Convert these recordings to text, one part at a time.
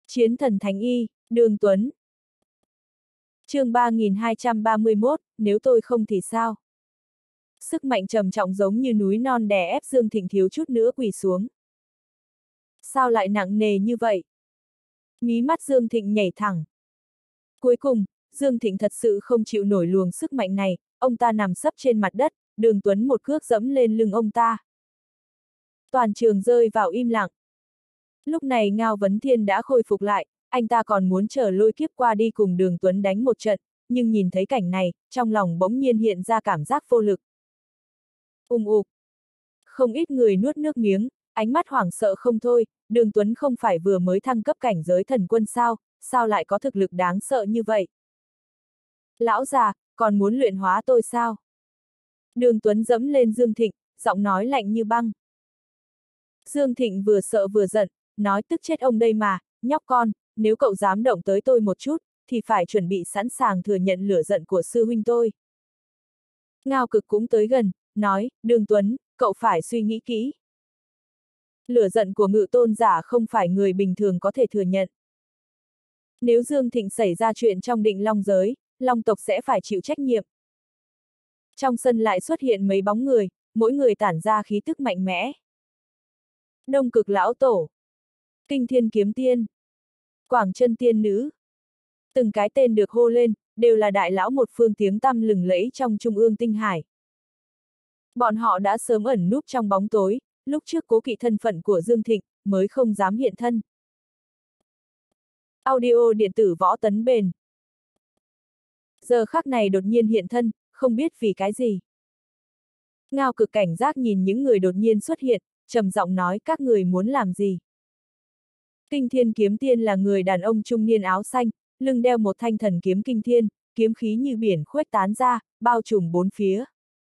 Chiến thần thánh y, Đường Tuấn. Chương 3231, nếu tôi không thì sao? Sức mạnh trầm trọng giống như núi non đè ép Dương Thịnh thiếu chút nữa quỳ xuống. Sao lại nặng nề như vậy? Mí mắt Dương Thịnh nhảy thẳng. Cuối cùng, Dương Thịnh thật sự không chịu nổi luồng sức mạnh này, ông ta nằm sấp trên mặt đất, Đường Tuấn một cước dẫm lên lưng ông ta. Toàn trường rơi vào im lặng. Lúc này Ngao Vấn Thiên đã khôi phục lại, anh ta còn muốn chờ lôi kiếp qua đi cùng Đường Tuấn đánh một trận, nhưng nhìn thấy cảnh này, trong lòng bỗng nhiên hiện ra cảm giác vô lực. Ục. Không ít người nuốt nước miếng, ánh mắt hoảng sợ không thôi, Đường Tuấn không phải vừa mới thăng cấp cảnh giới thần quân sao lại có thực lực đáng sợ như vậy? Lão già, còn muốn luyện hóa tôi sao? Đường Tuấn dẫm lên Dương Thịnh, giọng nói lạnh như băng. Dương Thịnh vừa sợ vừa giận, nói tức chết ông đây mà, nhóc con, nếu cậu dám động tới tôi một chút, thì phải chuẩn bị sẵn sàng thừa nhận lửa giận của sư huynh tôi. Ngao Cực cũng tới gần, nói, Đường Tuấn, cậu phải suy nghĩ kỹ. Lửa giận của Ngự Tôn giả không phải người bình thường có thể thừa nhận. Nếu Dương Thịnh xảy ra chuyện trong Định Long giới, Long tộc sẽ phải chịu trách nhiệm. Trong sân lại xuất hiện mấy bóng người, mỗi người tản ra khí tức mạnh mẽ. Đông Cực Lão Tổ, Kinh Thiên Kiếm Tiên, Quảng Chân Tiên Nữ. Từng cái tên được hô lên, đều là đại lão một phương tiếng tăm lừng lẫy trong Trung ương Tinh Hải. Bọn họ đã sớm ẩn núp trong bóng tối, lúc trước cố kỵ thân phận của Dương Thịnh, mới không dám hiện thân. Audio điện tử Võ Tấn Bền. Giờ khắc này đột nhiên hiện thân, không biết vì cái gì. Ngao Cực cảnh giác nhìn những người đột nhiên xuất hiện, trầm giọng nói các người muốn làm gì. Kinh Thiên Kiếm Tiên là người đàn ông trung niên áo xanh, lưng đeo một thanh thần kiếm kinh thiên, kiếm khí như biển khuếch tán ra, bao trùm bốn phía.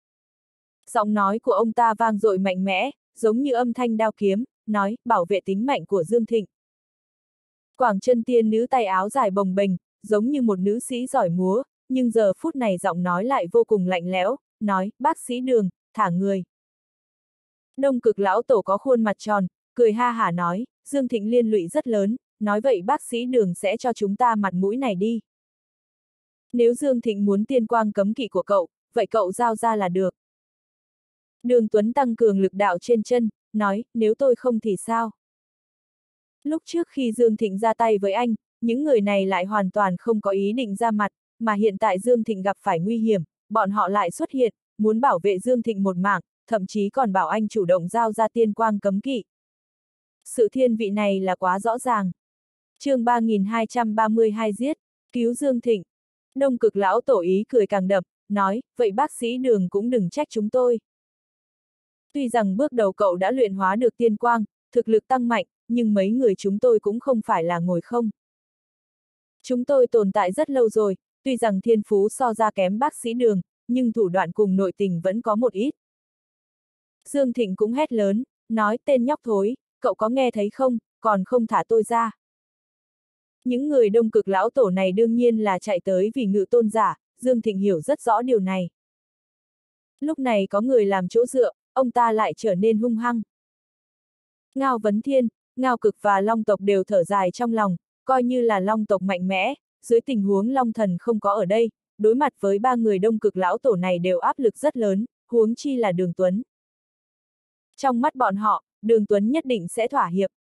Giọng nói của ông ta vang dội mạnh mẽ, giống như âm thanh đao kiếm, nói, bảo vệ tính mạnh của Dương Thịnh. Quảng Chân Tiên Nữ tay áo dài bồng bềnh, giống như một nữ sĩ giỏi múa, nhưng giờ phút này giọng nói lại vô cùng lạnh lẽo, nói, bác sĩ Đường, thả người. Đông Cực Lão Tổ có khuôn mặt tròn, cười ha hả nói, Dương Thịnh liên lụy rất lớn, nói vậy bác sĩ Đường sẽ cho chúng ta mặt mũi này đi. Nếu Dương Thịnh muốn tiên quang cấm kỵ của cậu, vậy cậu giao ra là được. Đường Tuấn tăng cường lực đạo trên chân, nói, nếu tôi không thì sao? Lúc trước khi Dương Thịnh ra tay với anh, những người này lại hoàn toàn không có ý định ra mặt, mà hiện tại Dương Thịnh gặp phải nguy hiểm, bọn họ lại xuất hiện, muốn bảo vệ Dương Thịnh một mạng, thậm chí còn bảo anh chủ động giao ra tiên quang cấm kỵ. Sự thiên vị này là quá rõ ràng. Chương 3232 giết, cứu Dương Thịnh. Đông Cực Lão Tổ ý cười càng đậm, nói, vậy bác sĩ Đường cũng đừng trách chúng tôi. Tuy rằng bước đầu cậu đã luyện hóa được tiên quang, thực lực tăng mạnh, nhưng mấy người chúng tôi cũng không phải là ngồi không. Chúng tôi tồn tại rất lâu rồi, tuy rằng thiên phú so ra kém bác sĩ Đường, nhưng thủ đoạn cùng nội tình vẫn có một ít. Dương Thịnh cũng hét lớn, nói tên nhóc thối, cậu có nghe thấy không, còn không thả tôi ra. Những người Đông Cực Lão Tổ này đương nhiên là chạy tới vì Ngự Tôn giả, Dương Thịnh hiểu rất rõ điều này. Lúc này có người làm chỗ dựa, ông ta lại trở nên hung hăng. Ngao Vấn Thiên, Ngao Cực và Long tộc đều thở dài trong lòng, coi như là Long tộc mạnh mẽ, dưới tình huống Long Thần không có ở đây, đối mặt với ba người Đông Cực Lão Tổ này đều áp lực rất lớn, huống chi là Đường Tuấn. Trong mắt bọn họ, Đường Tuấn nhất định sẽ thỏa hiệp.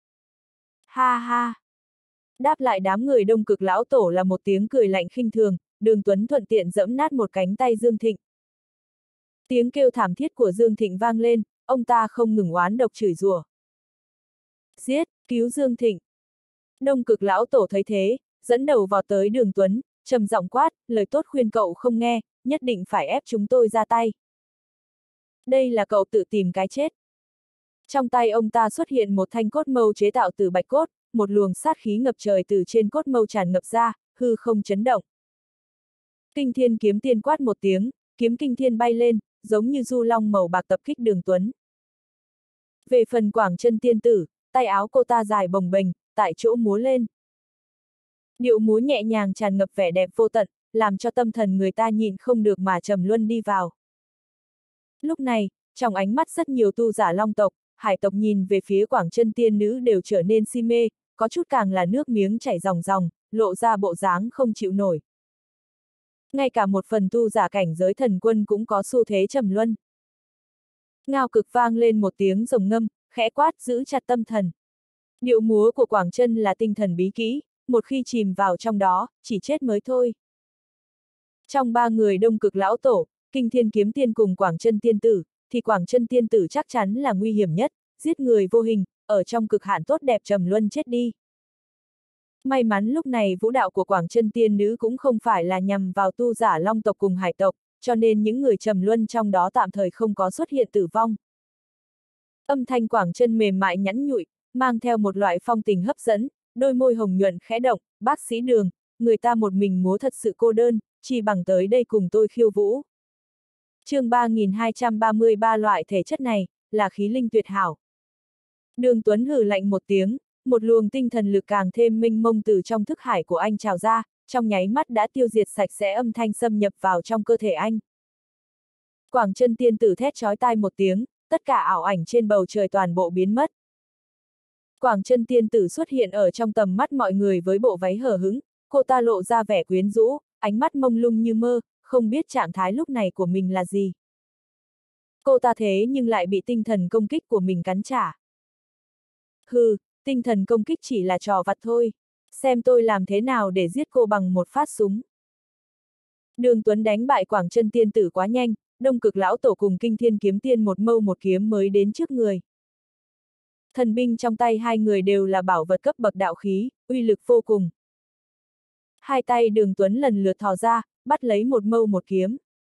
Ha ha! Đáp lại đám người Đông Cực Lão Tổ là một tiếng cười lạnh khinh thường, Đường Tuấn thuận tiện giẫm nát một cánh tay Dương Thịnh. Tiếng kêu thảm thiết của Dương Thịnh vang lên, ông ta không ngừng oán độc chửi rủa. Giết, cứu Dương Thịnh. Đông Cực Lão Tổ thấy thế, dẫn đầu vào tới Đường Tuấn, trầm giọng quát, lời tốt khuyên cậu không nghe, nhất định phải ép chúng tôi ra tay. Đây là cậu tự tìm cái chết. Trong tay ông ta xuất hiện một thanh cốt mâu chế tạo từ bạch cốt, một luồng sát khí ngập trời từ trên cốt mâu tràn ngập ra, hư không chấn động. Kinh Thiên Kiếm Tiên quát một tiếng, kiếm kinh thiên bay lên, giống như du long màu bạc tập kích Đường Tuấn. Về phần Quảng Chân Tiên Tử, tay áo cô ta dài bồng bềnh, tại chỗ múa lên. Điệu múa nhẹ nhàng tràn ngập vẻ đẹp vô tận, làm cho tâm thần người ta nhìn không được mà trầm luân đi vào. Lúc này, trong ánh mắt rất nhiều tu giả Long tộc, Hải tộc nhìn về phía Quảng Chân Tiên Nữ đều trở nên si mê, có chút càng là nước miếng chảy ròng ròng, lộ ra bộ dáng không chịu nổi. Ngay cả một phần tu giả cảnh giới thần quân cũng có xu thế trầm luân. Ngao Cực vang lên một tiếng rồng ngâm, khẽ quát giữ chặt tâm thần. Điệu múa của Quảng Chân là tinh thần bí kỹ, một khi chìm vào trong đó, chỉ chết mới thôi. Trong ba người Đông Cực lão tổ, Kinh Thiên Kiếm Tiên cùng Quảng Chân tiên tử, thì Quảng Chân tiên tử chắc chắn là nguy hiểm nhất, giết người vô hình, ở trong cực hạn tốt đẹp trầm luân chết đi. May mắn lúc này vũ đạo của Quảng Chân tiên nữ cũng không phải là nhằm vào tu giả long tộc cùng hải tộc, cho nên những người trầm luân trong đó tạm thời không có xuất hiện tử vong. Âm thanh Quảng Chân mềm mại nhẵn nhụi, mang theo một loại phong tình hấp dẫn, đôi môi hồng nhuận khẽ động, bác sĩ Đường, người ta một mình múa thật sự cô đơn, chỉ bằng tới đây cùng tôi khiêu vũ. Chương 3233 loại thể chất này, là khí linh tuyệt hảo. Đường Tuấn hừ lạnh một tiếng, một luồng tinh thần lực càng thêm mênh mông từ trong thức hải của anh trào ra, trong nháy mắt đã tiêu diệt sạch sẽ âm thanh xâm nhập vào trong cơ thể anh. Quảng Chân tiên tử thét chói tai một tiếng, tất cả ảo ảnh trên bầu trời toàn bộ biến mất. Quảng Chân tiên tử xuất hiện ở trong tầm mắt mọi người với bộ váy hở hững, cô ta lộ ra vẻ quyến rũ, ánh mắt mông lung như mơ, không biết trạng thái lúc này của mình là gì. Cô ta thế nhưng lại bị tinh thần công kích của mình cắn trả. Hừ, tinh thần công kích chỉ là trò vặt thôi, xem tôi làm thế nào để giết cô bằng một phát súng. Đường Tuấn đánh bại Quảng Chân tiên tử quá nhanh, Đông Cực lão tổ cùng Kinh Thiên kiếm tiên một mâu một kiếm mới đến trước người. Thần binh trong tay hai người đều là bảo vật cấp bậc đạo khí, uy lực vô cùng. Hai tay Đường Tuấn lần lượt thò ra, bắt lấy một mâu một kiếm.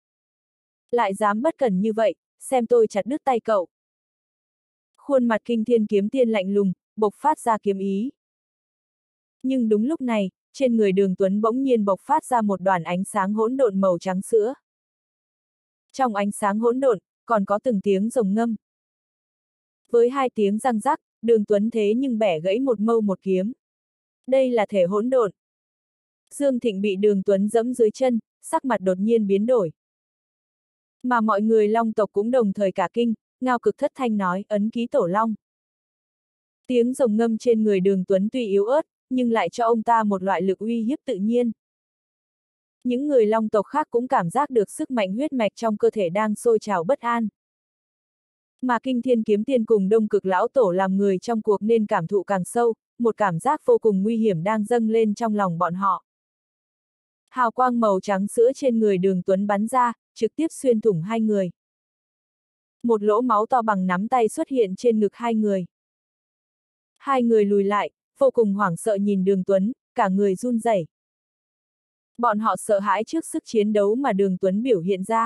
Lại dám bất cẩn như vậy, xem tôi chặt đứt tay cậu. Khuôn mặt Kinh Thiên kiếm tiên lạnh lùng, bộc phát ra kiếm ý. Nhưng đúng lúc này, trên người Đường Tuấn bỗng nhiên bộc phát ra một đoàn ánh sáng hỗn độn màu trắng sữa. Trong ánh sáng hỗn độn, còn có từng tiếng rồng ngâm. Với hai tiếng răng rắc, Đường Tuấn thế nhưng bẻ gãy một mâu một kiếm. Đây là thể hỗn độn. Dương Thịnh bị Đường Tuấn giẫm dưới chân, sắc mặt đột nhiên biến đổi. Mà mọi người Long tộc cũng đồng thời cả kinh, Ngao Cực thất thanh nói ấn ký tổ long. Tiếng rồng ngâm trên người Đường Tuấn tuy yếu ớt, nhưng lại cho ông ta một loại lực uy hiếp tự nhiên. Những người Long tộc khác cũng cảm giác được sức mạnh huyết mạch trong cơ thể đang sôi trào bất an. Mà Kinh Thiên kiếm tiên cùng Đông Cực lão tổ làm người trong cuộc nên cảm thụ càng sâu, một cảm giác vô cùng nguy hiểm đang dâng lên trong lòng bọn họ. Hào quang màu trắng sữa trên người Đường Tuấn bắn ra, trực tiếp xuyên thủng hai người. Một lỗ máu to bằng nắm tay xuất hiện trên ngực hai người. Hai người lùi lại, vô cùng hoảng sợ nhìn Đường Tuấn, cả người run rẩy. Bọn họ sợ hãi trước sức chiến đấu mà Đường Tuấn biểu hiện ra.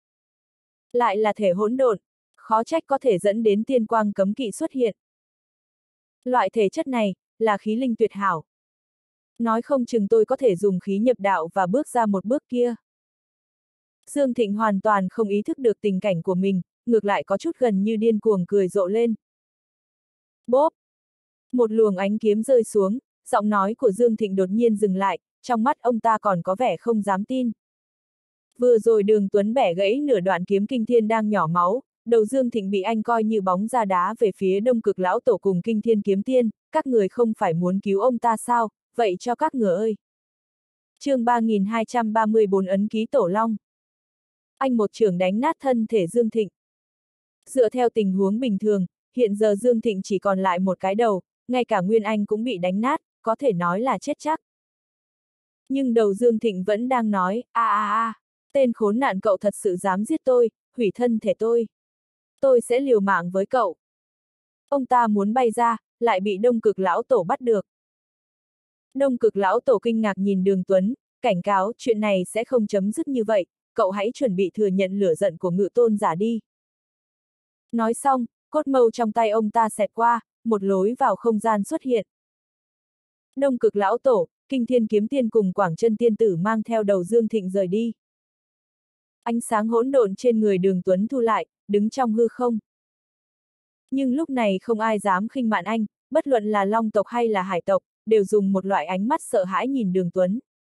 Lại là thể hỗn độn, khó trách có thể dẫn đến tiên quang cấm kỵ xuất hiện. Loại thể chất này, là khí linh tuyệt hảo. Nói không chừng tôi có thể dùng khí nhập đạo và bước ra một bước kia. Dương Thịnh hoàn toàn không ý thức được tình cảnh của mình, ngược lại có chút gần như điên cuồng cười rộ lên. Bốp! Một luồng ánh kiếm rơi xuống, giọng nói của Dương Thịnh đột nhiên dừng lại, trong mắt ông ta còn có vẻ không dám tin. Vừa rồi Đường Tuấn bẻ gãy nửa đoạn kiếm kinh thiên đang nhỏ máu, đầu Dương Thịnh bị anh coi như bóng ra đá về phía Đông Cực lão tổ cùng Kinh Thiên kiếm tiên, các người không phải muốn cứu ông ta sao, vậy cho các người ơi. Chương 3234 ấn ký tổ long. Anh một chưởng đánh nát thân thể Dương Thịnh. Dựa theo tình huống bình thường, hiện giờ Dương Thịnh chỉ còn lại một cái đầu, ngay cả Nguyên Anh cũng bị đánh nát, có thể nói là chết chắc. Nhưng đầu Dương Thịnh vẫn đang nói, tên khốn nạn cậu thật sự dám giết tôi, hủy thân thể tôi. Tôi sẽ liều mạng với cậu. Ông ta muốn bay ra, lại bị Đông Cực lão tổ bắt được. Đông Cực lão tổ kinh ngạc nhìn Đường Tuấn, cảnh cáo chuyện này sẽ không chấm dứt như vậy, cậu hãy chuẩn bị thừa nhận lửa giận của Ngự tôn giả đi. Nói xong, cốt mâu trong tay ông ta xẹt qua, một lối vào không gian xuất hiện. Đông Cực lão tổ, Kinh Thiên kiếm tiên cùng Quảng Chân tiên tử mang theo đầu Dương Thịnh rời đi. Ánh sáng hỗn độn trên người Đường Tuấn thu lại, đứng trong hư không. Nhưng lúc này không ai dám khinh mạn anh, bất luận là Long tộc hay là Hải tộc, đều dùng một loại ánh mắt sợ hãi nhìn Đường Tuấn.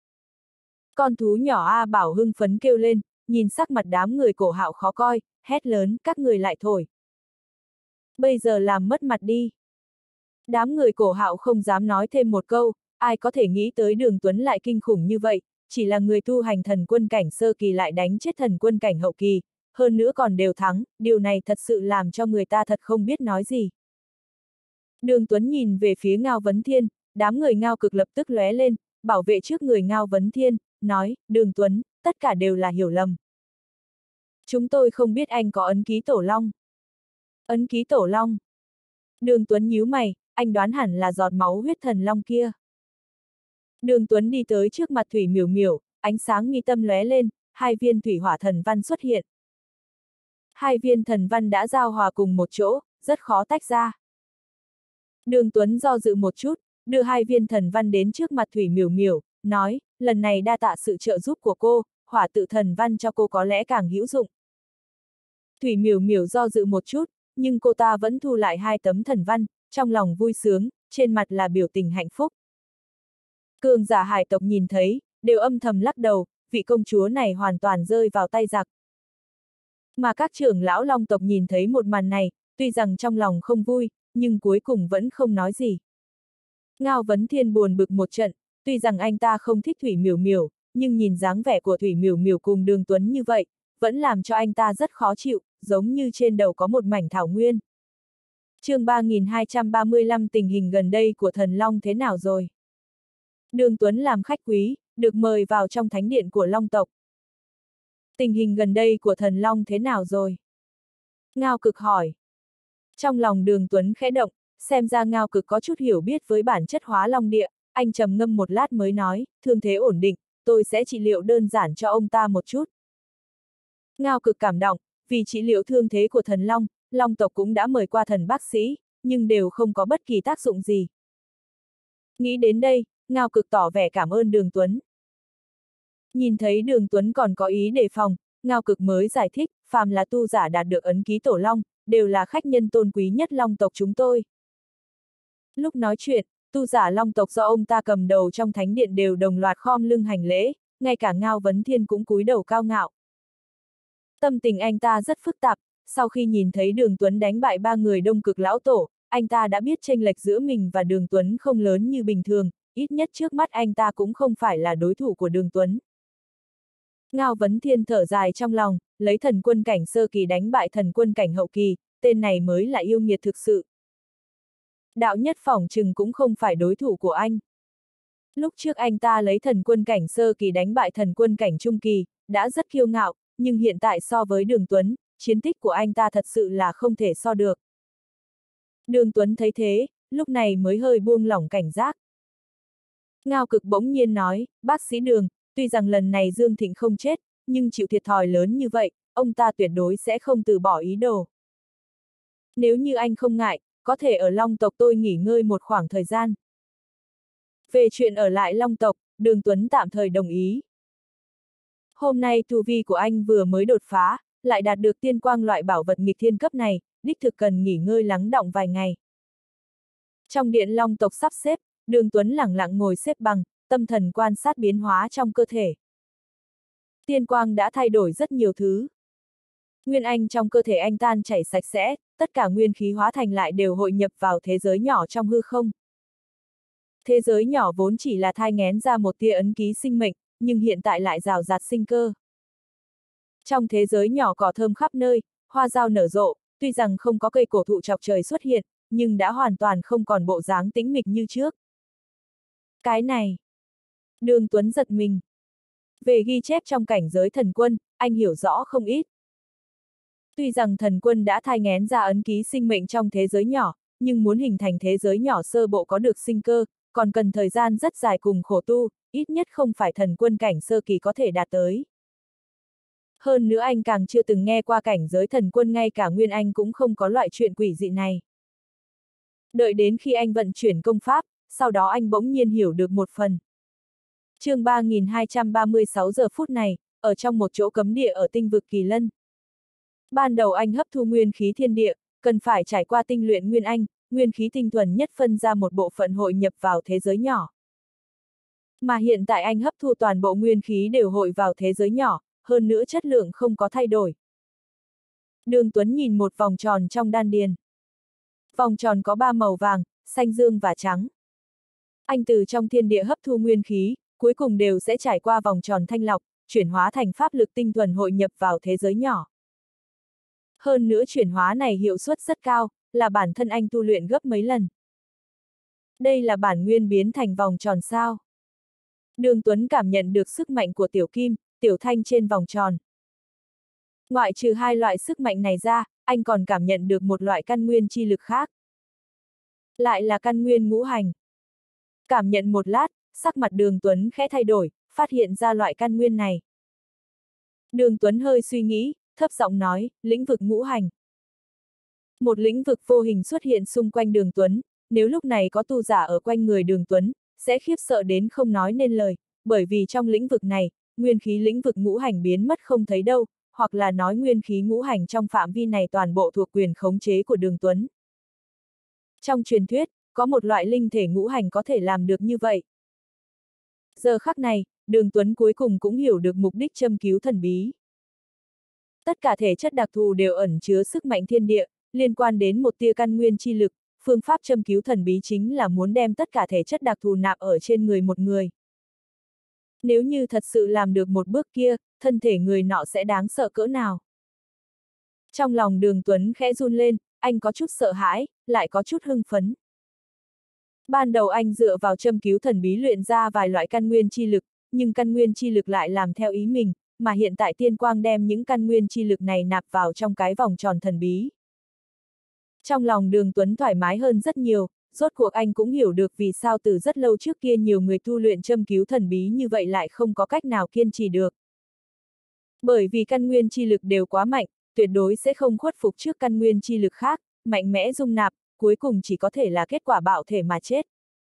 Con thú nhỏ A Bảo hưng phấn kêu lên, nhìn sắc mặt đám người Cổ Hạo khó coi, hét lớn, các người lại thổi. Bây giờ làm mất mặt đi. Đám người Cổ Hạo không dám nói thêm một câu, ai có thể nghĩ tới Đường Tuấn lại kinh khủng như vậy, chỉ là người tu hành thần quân cảnh sơ kỳ lại đánh chết thần quân cảnh hậu kỳ, hơn nữa còn đều thắng, điều này thật sự làm cho người ta thật không biết nói gì. Đường Tuấn nhìn về phía Ngao Vấn Thiên, đám người Ngao Cực lập tức lóe lên, bảo vệ trước người Ngao Vấn Thiên, nói, Đường Tuấn, tất cả đều là hiểu lầm. Chúng tôi không biết anh có ấn ký tổ long. Ấn ký tổ long. Đường Tuấn nhíu mày, anh đoán hẳn là giọt máu huyết thần long kia. Đường Tuấn đi tới trước mặt Thủy Miểu Miểu, ánh sáng mi tâm lóe lên, hai viên thủy hỏa thần văn xuất hiện. Hai viên thần văn đã giao hòa cùng một chỗ, rất khó tách ra. Đường Tuấn do dự một chút, đưa hai viên thần văn đến trước mặt Thủy Miểu Miểu, nói, lần này đa tạ sự trợ giúp của cô, hỏa tự thần văn cho cô có lẽ càng hữu dụng. Thủy Miểu Miểu do dự một chút, nhưng cô ta vẫn thu lại hai tấm thần văn, trong lòng vui sướng, trên mặt là biểu tình hạnh phúc. Cường giả hải tộc nhìn thấy, đều âm thầm lắc đầu, vị công chúa này hoàn toàn rơi vào tay giặc. Mà các trưởng lão long tộc nhìn thấy một màn này, tuy rằng trong lòng không vui, nhưng cuối cùng vẫn không nói gì. Ngao Vấn Thiên buồn bực một trận, tuy rằng anh ta không thích Thủy Miểu Miểu, nhưng nhìn dáng vẻ của Thủy Miểu Miểu cùng Đường Tuấn như vậy, vẫn làm cho anh ta rất khó chịu, giống như trên đầu có một mảnh thảo nguyên. Chương 3235 tình hình gần đây của thần long thế nào rồi? Đường Tuấn làm khách quý, được mời vào trong thánh điện của long tộc. Tình hình gần đây của thần long thế nào rồi? Ngao Cực hỏi. Trong lòng Đường Tuấn khẽ động, xem ra Ngao Cực có chút hiểu biết với bản chất hóa long địa, anh trầm ngâm một lát mới nói, thương thế ổn định, tôi sẽ trị liệu đơn giản cho ông ta một chút. Ngao Cực cảm động, vì trị liệu thương thế của thần long, long tộc cũng đã mời qua thần bác sĩ, nhưng đều không có bất kỳ tác dụng gì. Nghĩ đến đây, Ngao Cực tỏ vẻ cảm ơn Đường Tuấn. Nhìn thấy Đường Tuấn còn có ý đề phòng, Ngao Cực mới giải thích, phàm là tu giả đạt được ấn ký tổ long, đều là khách nhân tôn quý nhất long tộc chúng tôi. Lúc nói chuyện, tu giả long tộc do ông ta cầm đầu trong thánh điện đều đồng loạt khom lưng hành lễ, ngay cả Ngao Vấn Thiên cũng cúi đầu cao ngạo. Tâm tình anh ta rất phức tạp, sau khi nhìn thấy Đường Tuấn đánh bại ba người Đông Cực lão tổ, anh ta đã biết chênh lệch giữa mình và Đường Tuấn không lớn như bình thường, ít nhất trước mắt anh ta cũng không phải là đối thủ của Đường Tuấn. Ngao Vấn Thiên thở dài trong lòng, lấy thần quân cảnh sơ kỳ đánh bại thần quân cảnh hậu kỳ, tên này mới là yêu nghiệt thực sự. Đạo nhất phỏng chừng cũng không phải đối thủ của anh. Lúc trước anh ta lấy thần quân cảnh sơ kỳ đánh bại thần quân cảnh trung kỳ, đã rất kiêu ngạo, nhưng hiện tại so với Đường Tuấn, chiến tích của anh ta thật sự là không thể so được. Đường Tuấn thấy thế, lúc này mới hơi buông lỏng cảnh giác. Ngao Cực bỗng nhiên nói, bác sĩ Đường, tuy rằng lần này Dương Thịnh không chết, nhưng chịu thiệt thòi lớn như vậy, ông ta tuyệt đối sẽ không từ bỏ ý đồ. Nếu như anh không ngại, có thể ở Long tộc tôi nghỉ ngơi một khoảng thời gian. Về chuyện ở lại Long tộc, Đường Tuấn tạm thời đồng ý. Hôm nay tu vi của anh vừa mới đột phá, lại đạt được tiên quang loại bảo vật nghịch thiên cấp này, đích thực cần nghỉ ngơi lắng đọng vài ngày. Trong điện Long tộc sắp xếp, Đường Tuấn lẳng lặng ngồi xếp bằng, tâm thần quan sát biến hóa trong cơ thể. Tiên quang đã thay đổi rất nhiều thứ. Nguyên anh trong cơ thể anh tan chảy sạch sẽ, tất cả nguyên khí hóa thành lại đều hội nhập vào thế giới nhỏ trong hư không. Thế giới nhỏ vốn chỉ là thai nghén ra một tia ấn ký sinh mệnh, nhưng hiện tại lại rào rạt sinh cơ. Trong thế giới nhỏ cỏ thơm khắp nơi, hoa dao nở rộ, tuy rằng không có cây cổ thụ chọc trời xuất hiện, nhưng đã hoàn toàn không còn bộ dáng tĩnh mịch như trước. Cái này. Đường Tuấn giật mình. Về ghi chép trong cảnh giới thần quân, anh hiểu rõ không ít. Tuy rằng thần quân đã thai nghén ra ấn ký sinh mệnh trong thế giới nhỏ, nhưng muốn hình thành thế giới nhỏ sơ bộ có được sinh cơ, còn cần thời gian rất dài cùng khổ tu, ít nhất không phải thần quân cảnh sơ kỳ có thể đạt tới. Hơn nữa anh càng chưa từng nghe qua cảnh giới thần quân, ngay cả Nguyên Anh cũng không có loại chuyện quỷ dị này. Đợi đến khi anh vận chuyển công pháp, sau đó anh bỗng nhiên hiểu được một phần. Chương 3236 giờ phút này, ở trong một chỗ cấm địa ở tinh vực Kỳ Lân. Ban đầu anh hấp thu nguyên khí thiên địa, cần phải trải qua tinh luyện Nguyên Anh, nguyên khí tinh thuần nhất phân ra một bộ phận hội nhập vào thế giới nhỏ. Mà hiện tại anh hấp thu toàn bộ nguyên khí đều hội vào thế giới nhỏ, hơn nữa chất lượng không có thay đổi. Đường Tuấn nhìn một vòng tròn trong đan điền. Vòng tròn có 3 màu vàng, xanh dương và trắng. Anh từ trong thiên địa hấp thu nguyên khí, cuối cùng đều sẽ trải qua vòng tròn thanh lọc, chuyển hóa thành pháp lực tinh thuần hội nhập vào thế giới nhỏ. Hơn nữa chuyển hóa này hiệu suất rất cao, là bản thân anh tu luyện gấp mấy lần. Đây là bản nguyên biến thành vòng tròn sao? Đường Tuấn cảm nhận được sức mạnh của tiểu kim, tiểu thanh trên vòng tròn. Ngoại trừ hai loại sức mạnh này ra, anh còn cảm nhận được một loại căn nguyên chi lực khác. Lại là căn nguyên ngũ hành. Cảm nhận một lát, sắc mặt Đường Tuấn khẽ thay đổi, phát hiện ra loại căn nguyên này. Đường Tuấn hơi suy nghĩ, thấp giọng nói, lĩnh vực ngũ hành. Một lĩnh vực vô hình xuất hiện xung quanh Đường Tuấn, nếu lúc này có tu giả ở quanh người Đường Tuấn, sẽ khiếp sợ đến không nói nên lời, bởi vì trong lĩnh vực này, nguyên khí lĩnh vực ngũ hành biến mất không thấy đâu, hoặc là nói nguyên khí ngũ hành trong phạm vi này toàn bộ thuộc quyền khống chế của Đường Tuấn. Trong truyền thuyết, có một loại linh thể ngũ hành có thể làm được như vậy. Giờ khắc này, Đường Tuấn cuối cùng cũng hiểu được mục đích châm cứu thần bí. Tất cả thể chất đặc thù đều ẩn chứa sức mạnh thiên địa, liên quan đến một tia căn nguyên chi lực, phương pháp châm cứu thần bí chính là muốn đem tất cả thể chất đặc thù nạp ở trên người một người. Nếu như thật sự làm được một bước kia, thân thể người nọ sẽ đáng sợ cỡ nào? Trong lòng Đường Tuấn khẽ run lên, anh có chút sợ hãi, lại có chút hưng phấn. Ban đầu anh dựa vào châm cứu thần bí luyện ra vài loại căn nguyên chi lực, nhưng căn nguyên chi lực lại làm theo ý mình, mà hiện tại Tiên Quang đem những căn nguyên chi lực này nạp vào trong cái vòng tròn thần bí. Trong lòng Đường Tuấn thoải mái hơn rất nhiều, rốt cuộc anh cũng hiểu được vì sao từ rất lâu trước kia nhiều người tu luyện châm cứu thần bí như vậy lại không có cách nào kiên trì được. Bởi vì căn nguyên chi lực đều quá mạnh, tuyệt đối sẽ không khuất phục trước căn nguyên chi lực khác, mạnh mẽ dung nạp, cuối cùng chỉ có thể là kết quả bạo thể mà chết.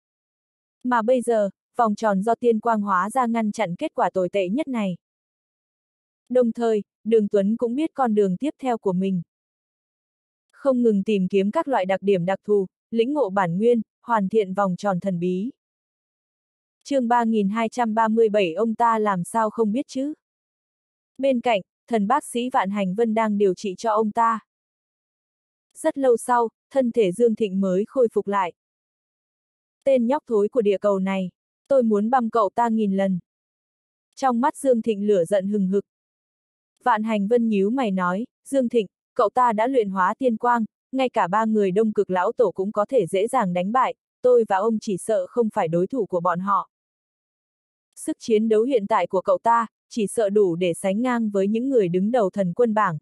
Mà bây giờ, vòng tròn do Tiên Quang hóa ra ngăn chặn kết quả tồi tệ nhất này. Đồng thời, Đường Tuấn cũng biết con đường tiếp theo của mình. Không ngừng tìm kiếm các loại đặc điểm đặc thù, lĩnh ngộ bản nguyên, hoàn thiện vòng tròn thần bí. Chương 3237 ông ta làm sao không biết chứ? Bên cạnh, thần bác sĩ Vạn Hành Vân đang điều trị cho ông ta. Rất lâu sau, thân thể Dương Thịnh mới khôi phục lại. Tên nhóc thối của địa cầu này, tôi muốn băm cậu ta 1000 lần. Trong mắt Dương Thịnh lửa giận hừng hực. Vạn Hành Vân nhíu mày nói, Dương Thịnh, cậu ta đã luyện hóa tiên quang, ngay cả 3 người Đông Cực lão tổ cũng có thể dễ dàng đánh bại, tôi và ông chỉ sợ không phải đối thủ của bọn họ. Sức chiến đấu hiện tại của cậu ta, chỉ sợ đủ để sánh ngang với những người đứng đầu thần quân bảng.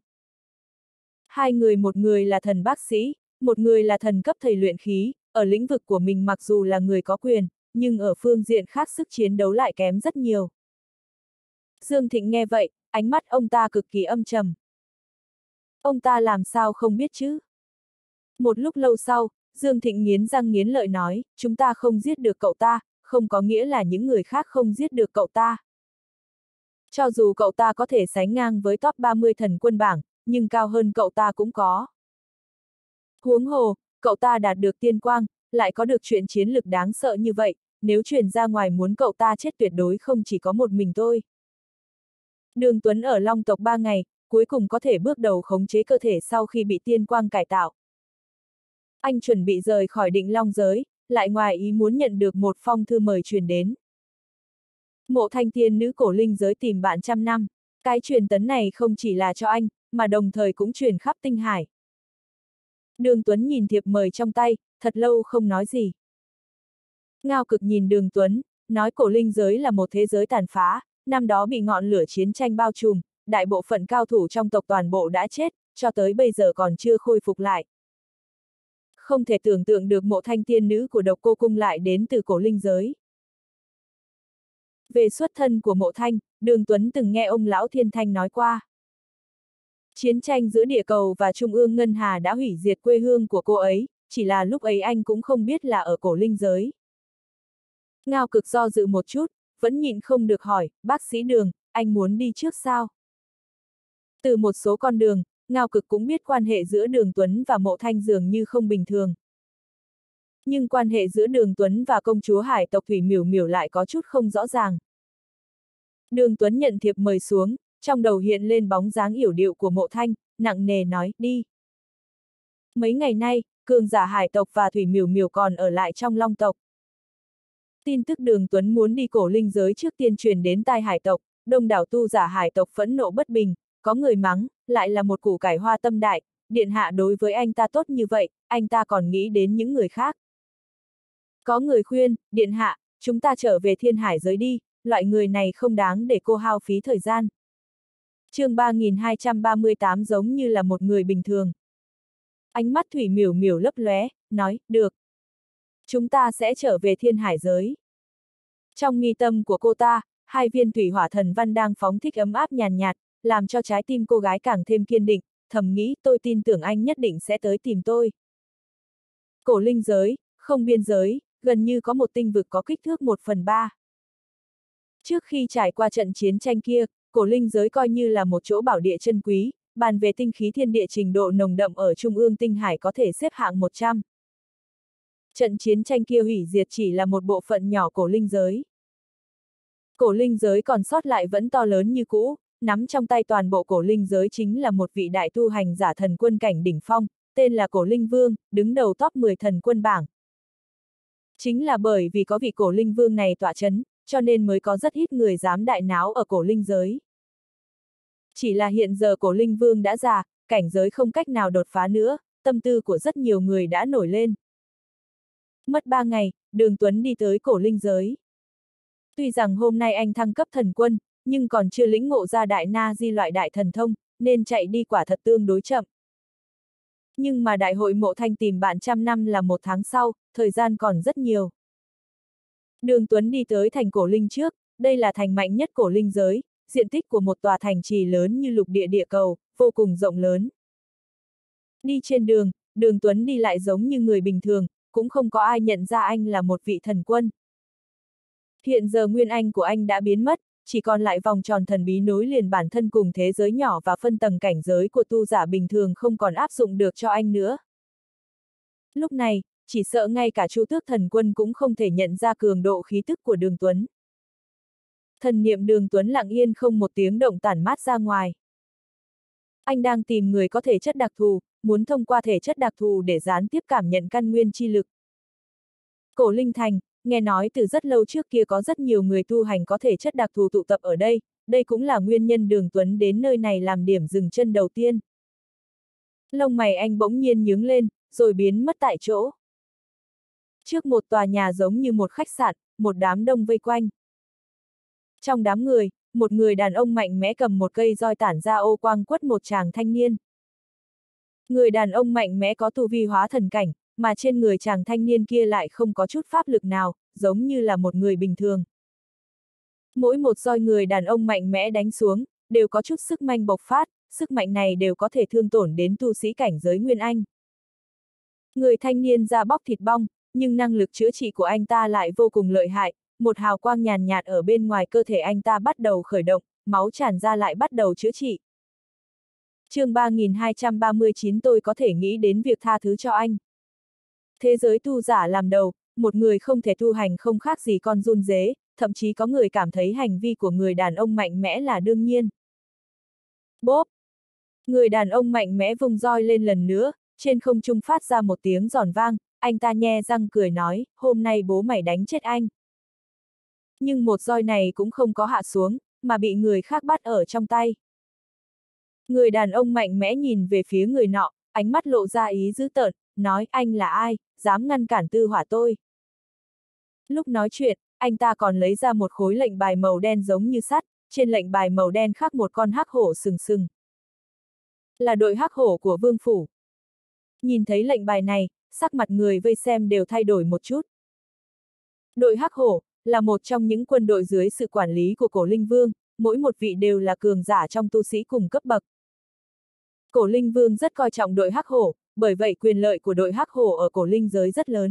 Hai người, một người là thần bác sĩ, một người là thần cấp thầy luyện khí, ở lĩnh vực của mình mặc dù là người có quyền, nhưng ở phương diện khác sức chiến đấu lại kém rất nhiều. Dương Thịnh nghe vậy, ánh mắt ông ta cực kỳ âm trầm. Ông ta làm sao không biết chứ? Một lúc lâu sau, Dương Thịnh nghiến răng nghiến lợi nói, chúng ta không giết được cậu ta, không có nghĩa là những người khác không giết được cậu ta. Cho dù cậu ta có thể sánh ngang với top 30 thần quân bảng, nhưng cao hơn cậu ta cũng có. Huống hồ, cậu ta đạt được tiên quang, lại có được chuyện chiến lực đáng sợ như vậy, nếu truyền ra ngoài muốn cậu ta chết tuyệt đối không chỉ có một mình tôi. Đường Tuấn ở Long tộc 3 ngày, cuối cùng có thể bước đầu khống chế cơ thể sau khi bị tiên quang cải tạo. Anh chuẩn bị rời khỏi Định Long giới, lại ngoài ý muốn nhận được một phong thư mời truyền đến. Mộ Thanh tiên nữ cổ linh giới tìm bạn trăm năm, cái truyền tấn này không chỉ là cho anh, mà đồng thời cũng truyền khắp tinh hải. Đường Tuấn nhìn thiệp mời trong tay, thật lâu không nói gì. Ngao Cực nhìn Đường Tuấn, nói cổ linh giới là một thế giới tàn phá, năm đó bị ngọn lửa chiến tranh bao trùm, đại bộ phận cao thủ trong tộc toàn bộ đã chết, cho tới bây giờ còn chưa khôi phục lại. Không thể tưởng tượng được Mộ Thanh tiên nữ của Độc Cô Cung lại đến từ cổ linh giới. Về xuất thân của Mộ Thanh, Đường Tuấn từng nghe ông lão Thiên Thanh nói qua. Chiến tranh giữa địa cầu và Trung ương Ngân Hà đã hủy diệt quê hương của cô ấy, chỉ là lúc ấy anh cũng không biết là ở cổ linh giới. Ngao Cực do dự một chút, vẫn nhịn không được hỏi, bác sĩ Đường, anh muốn đi trước sao? Từ một số con đường, Ngao Cực cũng biết quan hệ giữa Đường Tuấn và Mộ Thanh dường như không bình thường. Nhưng quan hệ giữa Đường Tuấn và công chúa hải tộc Thủy Miểu Miểu lại có chút không rõ ràng. Đường Tuấn nhận thiệp mời xuống, trong đầu hiện lên bóng dáng yểu điệu của Mộ Thanh, nặng nề nói, đi. Mấy ngày nay, cường giả hải tộc và Thủy Miểu Miểu còn ở lại trong Long tộc. Tin tức Đường Tuấn muốn đi cổ linh giới trước tiên truyền đến tai hải tộc, đông đảo tu giả hải tộc phẫn nộ bất bình, có người mắng, lại là một củ cải hoa tâm đại, điện hạ đối với anh ta tốt như vậy, anh ta còn nghĩ đến những người khác. Có người khuyên, điện hạ, chúng ta trở về thiên hải giới đi, loại người này không đáng để cô hao phí thời gian. chương 3238 giống như là một người bình thường. Ánh mắt Thủy Miểu Miểu lấp lóe, nói, được. Chúng ta sẽ trở về thiên hải giới. Trong mi tâm của cô ta, hai viên thủy hỏa thần văn đang phóng thích ấm áp nhàn nhạt, làm cho trái tim cô gái càng thêm kiên định, thầm nghĩ tôi tin tưởng anh nhất định sẽ tới tìm tôi. Cổ linh giới, không biên giới, gần như có một tinh vực có kích thước 1/3. Trước khi trải qua trận chiến tranh kia, cổ linh giới coi như là một chỗ bảo địa chân quý, bàn về tinh khí thiên địa trình độ nồng đậm ở trung ương tinh hải có thể xếp hạng 100. Trận chiến tranh kia hủy diệt chỉ là một bộ phận nhỏ cổ linh giới. Cổ linh giới còn sót lại vẫn to lớn như cũ, nắm trong tay toàn bộ cổ linh giới chính là một vị đại tu hành giả thần quân cảnh đỉnh phong, tên là Cổ Linh Vương, đứng đầu top 10 thần quân bảng. Chính là bởi vì có vị Cổ Linh Vương này tọa chấn, cho nên mới có rất ít người dám đại náo ở cổ linh giới. Chỉ là hiện giờ Cổ Linh Vương đã già, cảnh giới không cách nào đột phá nữa, tâm tư của rất nhiều người đã nổi lên. Mất 3 ngày, Đường Tuấn đi tới cổ linh giới. Tuy rằng hôm nay anh thăng cấp thần quân, nhưng còn chưa lĩnh ngộ ra đại na di loại đại thần thông, nên chạy đi quả thật tương đối chậm. Nhưng mà đại hội mộ thanh tìm bạn trăm năm là 1 tháng sau, thời gian còn rất nhiều. Đường Tuấn đi tới thành cổ linh trước, đây là thành mạnh nhất cổ linh giới, diện tích của một tòa thành trì lớn như lục địa địa cầu, vô cùng rộng lớn. Đi trên đường, Đường Tuấn đi lại giống như người bình thường, cũng không có ai nhận ra anh là một vị thần quân. Hiện giờ nguyên anh của anh đã biến mất, chỉ còn lại vòng tròn thần bí nối liền bản thân cùng thế giới nhỏ và phân tầng cảnh giới của tu giả bình thường không còn áp dụng được cho anh nữa. Lúc này, chỉ sợ ngay cả Chu Tước thần quân cũng không thể nhận ra cường độ khí tức của Đường Tuấn. Thần niệm Đường Tuấn lặng yên không một tiếng động tản mát ra ngoài. Anh đang tìm người có thể chất đặc thù, muốn thông qua thể chất đặc thù để gián tiếp cảm nhận căn nguyên chi lực. Cổ Linh Thành, nghe nói từ rất lâu trước kia có rất nhiều người tu hành có thể chất đặc thù tụ tập ở đây, đây cũng là nguyên nhân Đường Tuấn đến nơi này làm điểm dừng chân đầu tiên. Lông mày anh bỗng nhiên nhướng lên, rồi biến mất tại chỗ. Trước một tòa nhà giống như một khách sạn, một đám đông vây quanh. Trong đám người, một người đàn ông mạnh mẽ cầm một cây roi tản ra ô quang quất một chàng thanh niên. Người đàn ông mạnh mẽ có tu vi hóa thần cảnh, mà trên người chàng thanh niên kia lại không có chút pháp lực nào, giống như là một người bình thường. Mỗi một roi người đàn ông mạnh mẽ đánh xuống, đều có chút sức mạnh bộc phát, sức mạnh này đều có thể thương tổn đến tu sĩ cảnh giới Nguyên Anh. Người thanh niên da bóc thịt bong, nhưng năng lực chữa trị của anh ta lại vô cùng lợi hại, một hào quang nhàn nhạt ở bên ngoài cơ thể anh ta bắt đầu khởi động, máu tràn ra lại bắt đầu chữa trị. chương 3239 tôi có thể nghĩ đến việc tha thứ cho anh. Thế giới tu giả làm đầu, một người không thể tu hành không khác gì con run dế, thậm chí có người cảm thấy hành vi của người đàn ông mạnh mẽ là đương nhiên. Bốp! Người đàn ông mạnh mẽ vung roi lên lần nữa, trên không trung phát ra một tiếng giòn vang, anh ta nhe răng cười nói, hôm nay bố mày đánh chết anh. Nhưng một roi này cũng không có hạ xuống, mà bị người khác bắt ở trong tay. Người đàn ông mạnh mẽ nhìn về phía người nọ, ánh mắt lộ ra ý dữ tợn, nói anh là ai, dám ngăn cản tư hỏa tôi. Lúc nói chuyện, anh ta còn lấy ra một khối lệnh bài màu đen giống như sắt, trên lệnh bài màu đen khắc một con hắc hổ sừng sừng. Là đội hắc hổ của vương phủ. Nhìn thấy lệnh bài này, sắc mặt người vây xem đều thay đổi một chút. Đội hắc hổ là một trong những quân đội dưới sự quản lý của Cổ Linh Vương, mỗi một vị đều là cường giả trong tu sĩ cùng cấp bậc. Cổ Linh Vương rất coi trọng đội hắc hổ, bởi vậy quyền lợi của đội hắc hổ ở cổ linh giới rất lớn.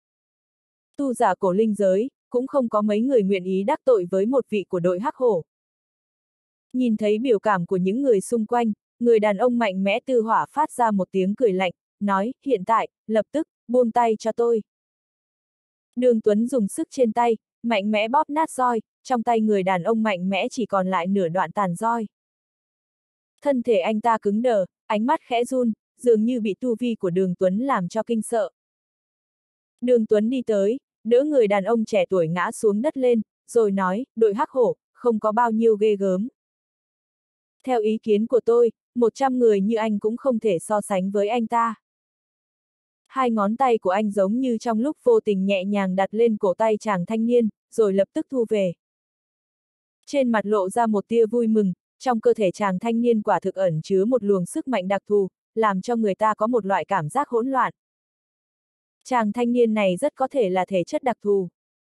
Tu giả cổ linh giới, cũng không có mấy người nguyện ý đắc tội với một vị của đội hắc hổ. Nhìn thấy biểu cảm của những người xung quanh, người đàn ông mạnh mẽ tư hỏa phát ra một tiếng cười lạnh, nói, hiện tại, lập tức, buông tay cho tôi. Đường Tuấn dùng sức trên tay, mạnh mẽ bóp nát roi, trong tay người đàn ông mạnh mẽ chỉ còn lại nửa đoạn tàn roi. Thân thể anh ta cứng đờ, ánh mắt khẽ run, dường như bị tu vi của Đường Tuấn làm cho kinh sợ. Đường Tuấn đi tới, đỡ người đàn ông trẻ tuổi ngã xuống đất lên, rồi nói, đội hắc hổ, không có bao nhiêu ghê gớm. Theo ý kiến của tôi, 100 người như anh cũng không thể so sánh với anh ta. Hai ngón tay của anh giống như trong lúc vô tình nhẹ nhàng đặt lên cổ tay chàng thanh niên, rồi lập tức thu về. Trên mặt lộ ra một tia vui mừng, trong cơ thể chàng thanh niên quả thực ẩn chứa một luồng sức mạnh đặc thù, làm cho người ta có một loại cảm giác hỗn loạn. Chàng thanh niên này rất có thể là thể chất đặc thù.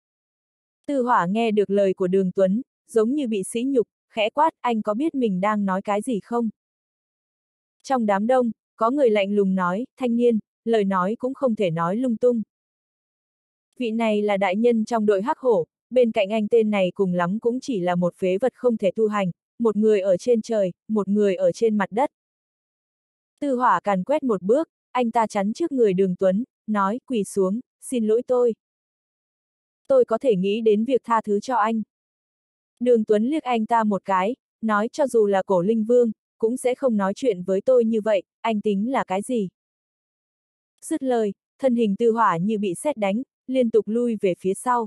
Tư Hỏa nghe được lời của Đường Tuấn, giống như bị sỉ nhục, khẽ quát, anh có biết mình đang nói cái gì không? Trong đám đông, có người lạnh lùng nói, thanh niên, lời nói cũng không thể nói lung tung. Vị này là đại nhân trong đội hắc hổ, bên cạnh anh tên này cùng lắm cũng chỉ là một phế vật không thể tu hành, một người ở trên trời, một người ở trên mặt đất. Tư Hỏa càn quét một bước, anh ta chắn trước người Đường Tuấn, nói, quỳ xuống, xin lỗi tôi. Tôi có thể nghĩ đến việc tha thứ cho anh. Đường Tuấn liếc anh ta một cái, nói cho dù là Cổ Linh Vương, cũng sẽ không nói chuyện với tôi như vậy, anh tính là cái gì? Dứt lời, thân hình Tư Hỏa như bị sét đánh, liên tục lui về phía sau.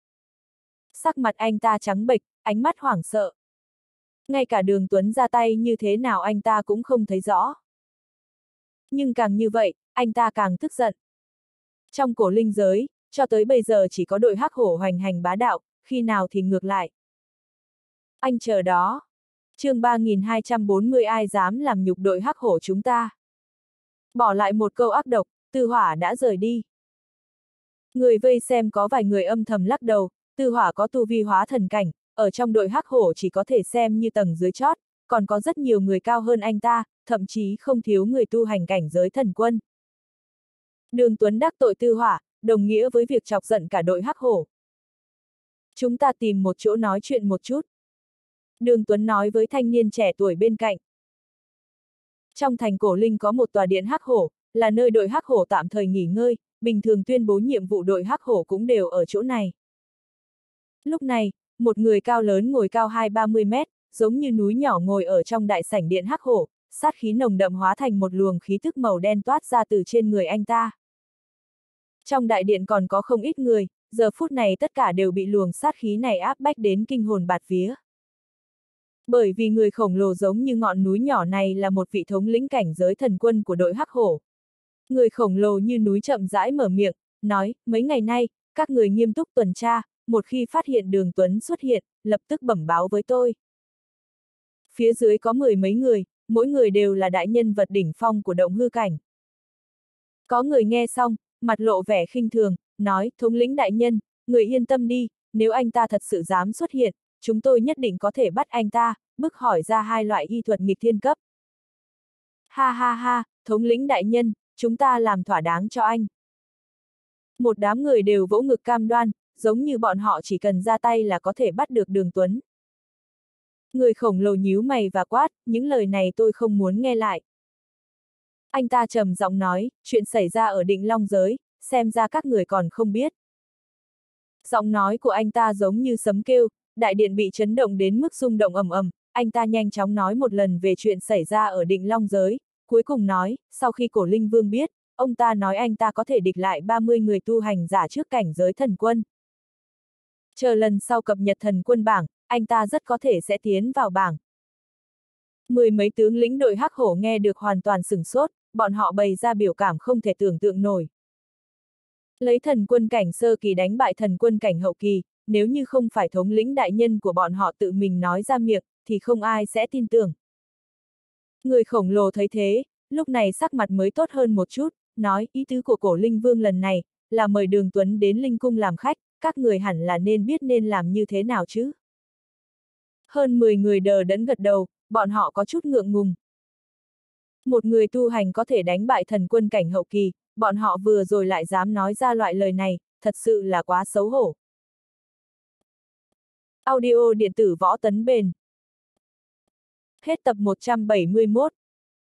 Sắc mặt anh ta trắng bệch, ánh mắt hoảng sợ. Ngay cả Đường Tuấn ra tay như thế nào anh ta cũng không thấy rõ. Nhưng càng như vậy, anh ta càng tức giận. Trong cổ linh giới, cho tới bây giờ chỉ có đội hắc hổ hoành hành bá đạo, khi nào thì ngược lại. Anh chờ đó. Chương 3240 ai dám làm nhục đội hắc hổ chúng ta. Bỏ lại một câu ác độc, Tư Hỏa đã rời đi. Người vây xem có vài người âm thầm lắc đầu, Tư Hỏa có tu vi hóa thần cảnh, ở trong đội hắc hổ chỉ có thể xem như tầng dưới chót, còn có rất nhiều người cao hơn anh ta, thậm chí không thiếu người tu hành cảnh giới thần quân. Đường Tuấn đắc tội Tư Hỏa, đồng nghĩa với việc chọc giận cả đội hắc hổ. Chúng ta tìm một chỗ nói chuyện một chút. Đường Tuấn nói với thanh niên trẻ tuổi bên cạnh. Trong thành cổ linh có một tòa điện hắc hổ, là nơi đội hắc hổ tạm thời nghỉ ngơi, bình thường tuyên bố nhiệm vụ đội hắc hổ cũng đều ở chỗ này. Lúc này, một người cao lớn ngồi cao 20-30 mét, giống như núi nhỏ ngồi ở trong đại sảnh điện hắc hổ, sát khí nồng đậm hóa thành một luồng khí thức màu đen toát ra từ trên người anh ta. Trong đại điện còn có không ít người, giờ phút này tất cả đều bị luồng sát khí này áp bách đến kinh hồn bạt vía. Bởi vì người khổng lồ giống như ngọn núi nhỏ này là một vị thống lĩnh cảnh giới thần quân của đội hắc hổ. Người khổng lồ như núi chậm rãi mở miệng, nói, mấy ngày nay, các người nghiêm túc tuần tra, một khi phát hiện Đường Tuấn xuất hiện, lập tức bẩm báo với tôi. Phía dưới có 10 mấy người, mỗi người đều là đại nhân vật đỉnh phong của động hư cảnh. Có người nghe xong, mặt lộ vẻ khinh thường, nói, thống lĩnh đại nhân, người yên tâm đi, nếu anh ta thật sự dám xuất hiện, chúng tôi nhất định có thể bắt anh ta, bức hỏi ra 2 loại y thuật nghịch thiên cấp. Ha ha ha, thống lĩnh đại nhân, chúng ta làm thỏa đáng cho anh. Một đám người đều vỗ ngực cam đoan, giống như bọn họ chỉ cần ra tay là có thể bắt được Đường Tuấn. Người khổng lồ nhíu mày và quát, những lời này tôi không muốn nghe lại. Anh ta trầm giọng nói, chuyện xảy ra ở Định Long giới, xem ra các người còn không biết. Giọng nói của anh ta giống như sấm kêu, đại điện bị chấn động đến mức rung động ầm ầm, anh ta nhanh chóng nói một lần về chuyện xảy ra ở Định Long giới, cuối cùng nói, sau khi Cổ Linh Vương biết, ông ta nói anh ta có thể địch lại 30 người tu hành giả trước cảnh giới thần quân. Chờ lần sau cập nhật thần quân bảng, anh ta rất có thể sẽ tiến vào bảng. 10 mấy tướng lĩnh đội hắc hổ nghe được hoàn toàn sửng sốt, bọn họ bày ra biểu cảm không thể tưởng tượng nổi. Lấy thần quân cảnh sơ kỳ đánh bại thần quân cảnh hậu kỳ, nếu như không phải thống lĩnh đại nhân của bọn họ tự mình nói ra miệng, thì không ai sẽ tin tưởng. Người khổng lồ thấy thế, lúc này sắc mặt mới tốt hơn một chút, nói ý tứ của Cổ Linh Vương lần này, là mời Đường Tuấn đến Linh Cung làm khách, các người hẳn là nên biết nên làm như thế nào chứ. Hơn 10 người đờ đẫn gật đầu, bọn họ có chút ngượng ngùng. Một người tu hành có thể đánh bại thần quân cảnh hậu kỳ, bọn họ vừa rồi lại dám nói ra loại lời này, thật sự là quá xấu hổ. Audio điện tử Võ Tấn Bền. Hết tập 171.